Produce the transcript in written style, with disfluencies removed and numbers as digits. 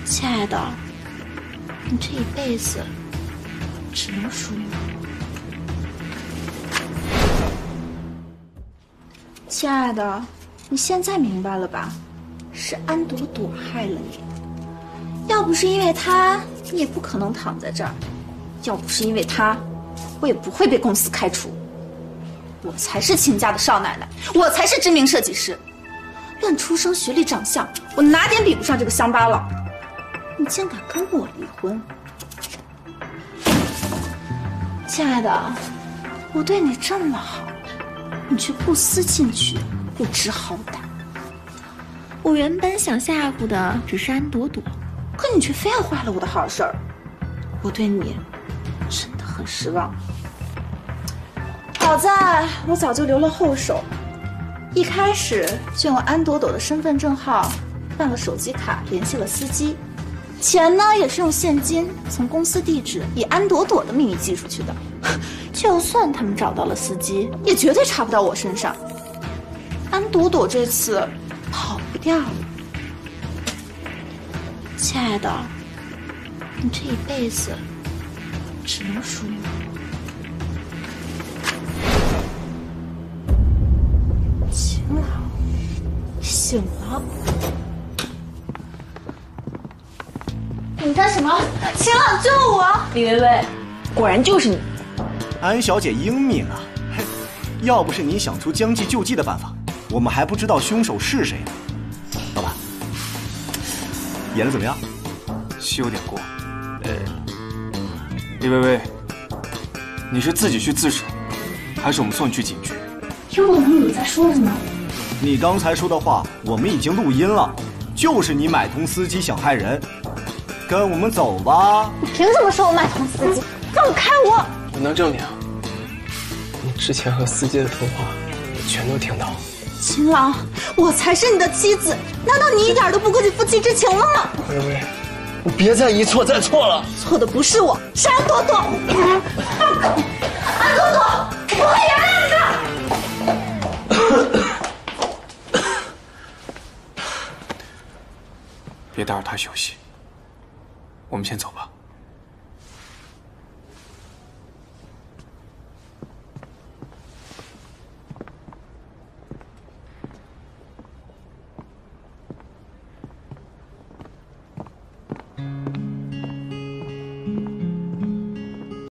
亲爱的，你这一辈子只能属于我。亲爱的，你现在明白了吧？是安朵朵害了你。要不是因为他，你也不可能躺在这儿；要不是因为他，我也不会被公司开除。我才是秦家的少奶奶，我才是知名设计师。论出生、学历、长相，我哪点比不上这个乡巴佬？你竟敢跟我离婚！亲爱的，我对你这么好，你却不思进取，不知好歹。 我原本想吓唬的只是安朵朵， 可你却非要坏了我的好事儿，我对你真的很失望。好在我早就留了后手，一开始就用安朵朵的身份证号办了手机卡，联系了司机，钱呢也是用现金从公司地址以安朵朵的名义寄出去的。就算他们找到了司机，也绝对查不到我身上。安朵朵这次跑不掉了。亲爱的，你这一辈子只能属于我。秦朗，醒了！你干什么？秦朗，救我！ 李薇薇，果然就是你。 安小姐英明啊！嘿，要不是你想出将计就计的办法，我们还不知道凶手是谁呢。老板，演的怎么样？ 戏有点过。李薇薇，你是自己去自首，还是我们送你去警局？ 听不懂你在说什么？ 你刚才说的话我们已经录音了，就是你买通司机想害人。跟我们走吧。 你凭什么说我买通司机？放开我！ 我能证明，你之前和司机的通话我全都听到了。 秦朗，我才是你的妻子，难道你一点都不顾及夫妻之情了吗？ 薇薇，你别再一错再错了。 错的不是我，是安朵朵。安朵朵，我不会原谅你的。 别打扰他休息，我们先走吧。